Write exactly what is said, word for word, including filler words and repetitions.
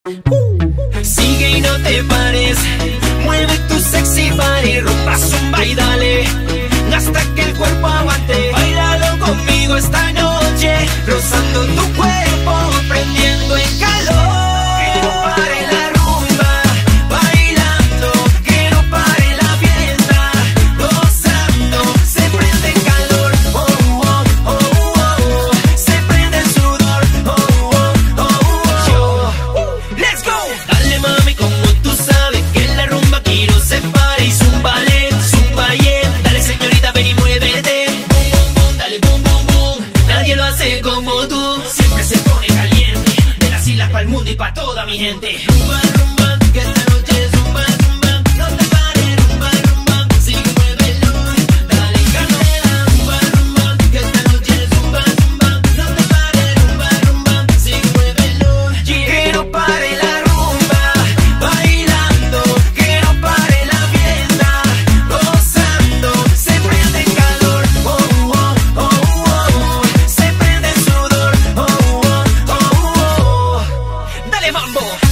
Sigue y no te pares, mueve tu sexy body, rompa zumba y dale, hasta que el cuerpo aguante. Báilalo conmigo esta noche, rozando tu cuerpo, prendiendo en calor. Que no pare la rumba, bailando, que no pare la fiesta, gozando, se prende en calor, oh, oh, oh, oh, se prende el sudor, oh, oh, oh, oh, yo. Let's go. Dale mami como tú sabes que en la rumba aquí no se para y zumbale, zumba yeah. Dale señorita ven y muévete, boom boom boom, dale boom boom boom. Nadie lo hace como tú, siempre se pone caliente. De las islas para el mundo y para toda mi gente. Rumba rumba, que esta noche es zumba zumba, no te pares, rumba rumba, sigue muévelo, dale candela. Rumba rumba, que esta noche es zumba zumba, no te pares, rumba rumba, sigue muévelo. Que no pare la rumba, bailando, que no pare la fiesta, gozando, se prende en calor, oh, oh, oh, oh, se prende el sudor, oh, oh, oh, oh. Dale mambo.